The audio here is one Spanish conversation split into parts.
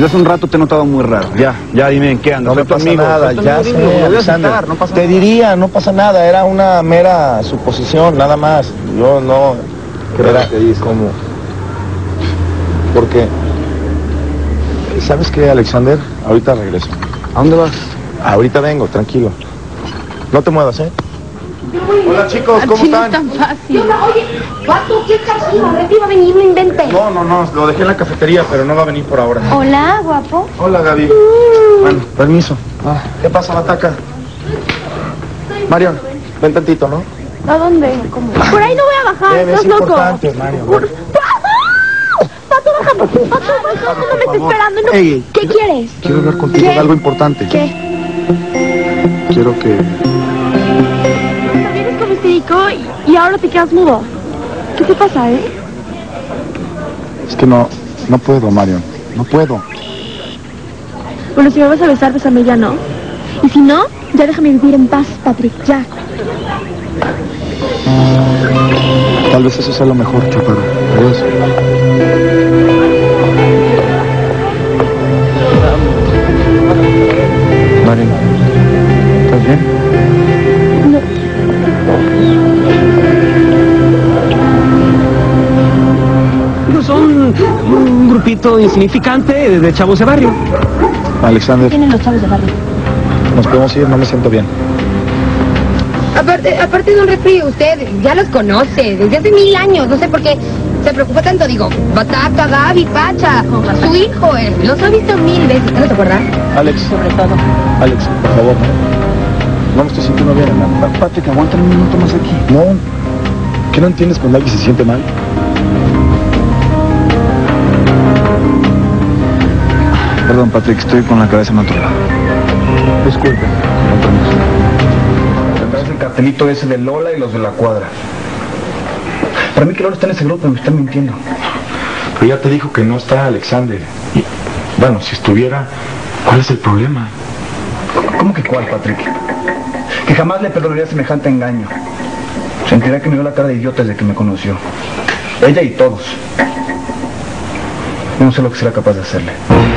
Desde hace un rato te he notado muy raro. Ya dime en qué andas. No me pasa nada, ya sé, Alexander. No pasa Te nada. diría, no pasa nada, era una mera suposición, nada más. Yo no... Era como... Porque... ¿Sabes qué, Alexander? Ahorita regreso. ¿A dónde vas? Ahorita vengo, tranquilo. No te muevas, ¿eh? Hola, chicos, ¿cómo están? No es tan fácil. Oye, Pato, ¿qué estás haciendo? ¿Reti va a venir? No inventes. No, lo dejé en la cafetería, pero no va a venir por ahora. Hola, guapo. Hola, Gaby. Bueno, permiso. ¿Qué pasa, Bataca? Marion, ven tantito, ¿no? ¿A dónde? ¿Cómo? Por ahí no voy a bajar, Ven, estás es loco. importante, Marion. Pato, bájame. Pato, no me estés esperando. No. Ey, ¿Qué quieres? Quiero hablar contigo de algo importante. ¿Qué? Quiero que... Vienes con histérico y ahora te quedas mudo. ¿Qué te pasa, Es que no puedo, Marion. No puedo. Bueno, si me vas a besar, bésame ya, ¿no? Y si no, ya déjame vivir en paz, Patrick, ya. Tal vez eso sea lo mejor, Chaparro. Adiós. Marion, ¿estás bien? No son un grupito insignificante de chavos de barrio. Alexander, Tienen los chavos de barrio. nos podemos ir, no me siento bien. Aparte de un resfrío, usted ya los conoce desde hace 1000 años. No sé por qué se preocupa tanto. Digo, Bataca, Gaby, Pacha, su hijo, los ha visto 1000 veces. ¿No te acuerdas? Alex, Sobre todo. Alex, por favor. No me estoy sintiendo bien, hermano. Patrick, aguanta un minuto más aquí. No. ¿Qué no entiendes cuando alguien se siente mal? Perdón, Patrick, estoy con la cabeza en otro lado. Disculpe. Con permiso. Tendrás el cartelito ese de Lola y los de la cuadra. Para mí que Lola está en ese grupo, me están mintiendo. Pero ya te dijo que no está Alexander. Y, bueno, si estuviera, ¿cuál es el problema? ¿Cómo que cuál, Patrick? Que jamás le perdonaría semejante engaño. Sentirá que me dio la cara de idiota desde que me conoció. Ella y todos. Yo no sé lo que será capaz de hacerle.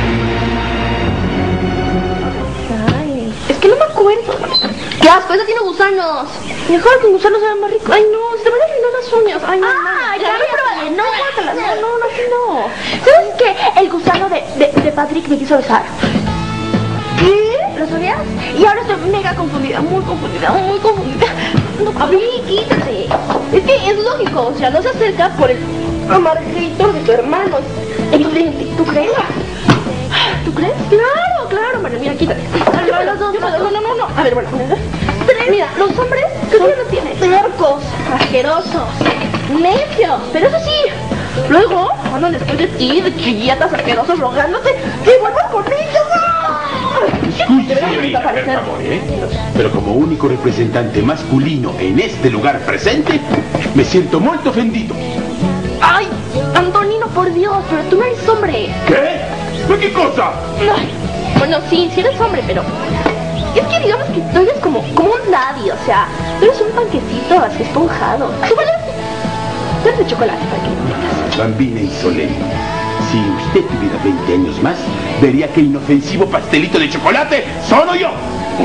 Ay, es que no me acuerdo. ¡Qué asco! ¡Eso tiene gusanos! Mejor que gusanos se más rico. Ay, no, se te van a arruinar las uñas. Ay, no, ya me probé. No, guácala. No, así no. ¿Sabes qué? El gusano de Patrick me quiso besar. ¿Qué? ¿Lo sabías? Y ahora estoy mega confundida, muy confundida. No, Abrí, quítate. Es que es lógico, o sea, no se acerca por el amarguito de tu hermano. Evidente, ¿tú crees? ¿Tú crees? Claro, María, mira, quítate. No. A ver, bueno. Mira, los hombres, ¿qué no tienen? Tercos, asquerosos, necios, pero eso sí. Luego, andan después de ti, de chilletas asquerosos, rogándote que vuelvas con ellos. Escuche, señorita, por favor, pero como único representante masculino en este lugar presente, me siento muy ofendido. Ay, Antonino, por Dios, pero tú no eres hombre. ¿Qué? ¿Pero qué cosa? Ay, bueno, sí eres hombre, pero es que digamos que tú eres como un daddy, o sea, tú eres un panquecito así esponjado. Tú eres de chocolate para que lo tengas. Bambina y Soleil, si usted tuviera 20 años más, vería que inofensivo pastelito de chocolate soy yo.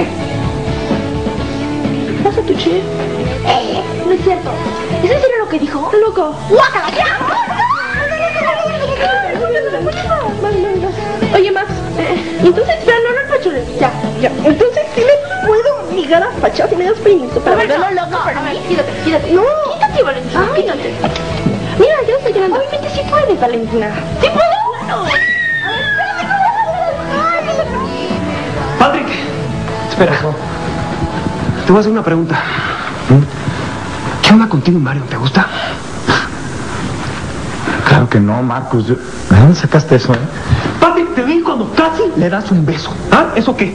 ¿Qué pasa, tu chef? No es cierto. ¿Es en serio lo que dijo? Loco. ¡Guácala! Oye, Max, entonces, pero no, Pachole, ya. Entonces, ¿sí me puedo ligar a Pacha si me das permiso? Para verlo loco, a ver, quítate. No, quítate, Valentina, quítate. Mira, ya estoy llorando. Obviamente sí puedes, Valentina. ¿Sí puedo? No. Patrick, espera. Te voy a hacer una pregunta. ¿Qué onda contigo, Mario? ¿Te gusta? Claro que no, Marcos. ¿De dónde sacaste eso, Patrick, te vi cuando casi le das un beso. ¿Ah? ¿Eso qué?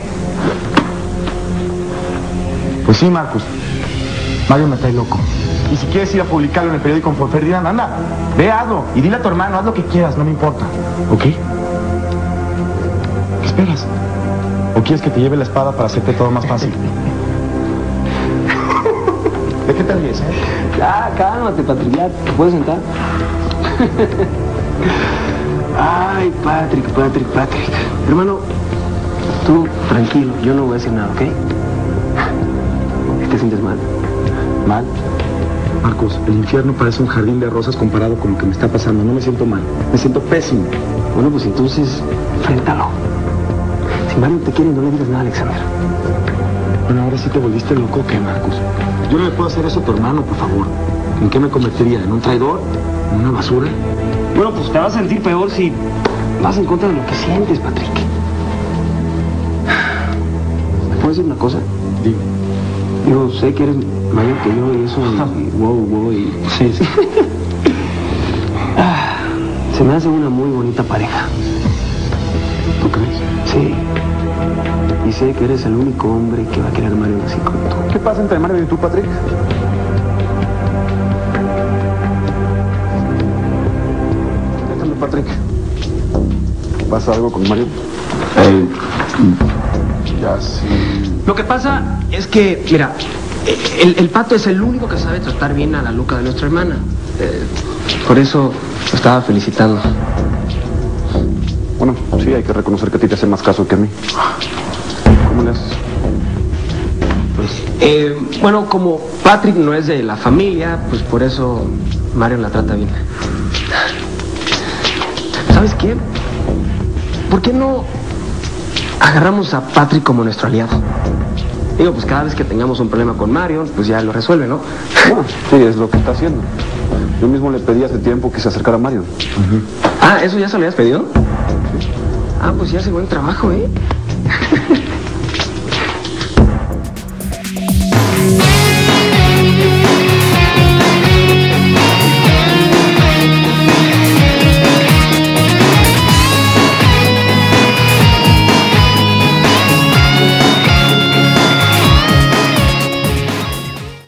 Pues sí, Marcos. Mario me trae loco. Y si quieres ir a publicarlo en el periódico por Ferdinand, anda, ve, hazlo. Y dile a tu hermano, haz lo que quieras, no me importa. ¿Ok? ¿Qué esperas? ¿O quieres que te lleve la espada para hacerte todo más fácil? ¿De qué te ríes, Ya, cálmate, Patrick, ya. ¿Te puedes sentar? Ay, Patrick. Hermano, tú tranquilo, yo no voy a decir nada, ¿ok? ¿Te sientes mal? ¿Mal? Marcos, el infierno parece un jardín de rosas comparado con lo que me está pasando. No me siento mal, me siento pésimo. Bueno, pues entonces, enfréntalo. Si Mario te quiere, no le digas nada, Alexander. Bueno, ahora sí te volviste loco, ¿qué, Marcos? Yo no le puedo hacer eso a tu hermano, por favor. ¿En qué me convertiría? ¿En un traidor? ¿En una basura? Bueno, pues te vas a sentir peor si vas en contra de lo que sientes, Patrick. ¿Me puedes decir una cosa? Dime. Yo sé que eres mayor que yo y eso, y wow, y... Sí. Se me hace una muy bonita pareja. ¿Tú crees? Sí. Y sé que eres el único hombre que va a querer a Mario así como tú. ¿Qué pasa entre Mario y tú, Patrick? Déjame, Patrick. ¿Pasa algo con Mario? Ya sí. Lo que pasa es que, mira, el Pato es el único que sabe tratar bien a la loca de nuestra hermana. Por eso lo estaba felicitando. Bueno, sí, hay que reconocer que a ti te hace más caso que a mí. ¿Cómo le haces? Pues, bueno, como Patrick no es de la familia, pues por eso Mario la trata bien. ¿Sabes qué? ¿Por qué no agarramos a Patrick como nuestro aliado? Digo, pues cada vez que tengamos un problema con Mario, pues ya lo resuelve, ¿no? Bueno, sí, es lo que está haciendo. Yo mismo le pedí hace tiempo que se acercara a Mario. Ah, ¿eso ya se lo habías pedido? Ah, pues ya hace buen trabajo, ¿eh?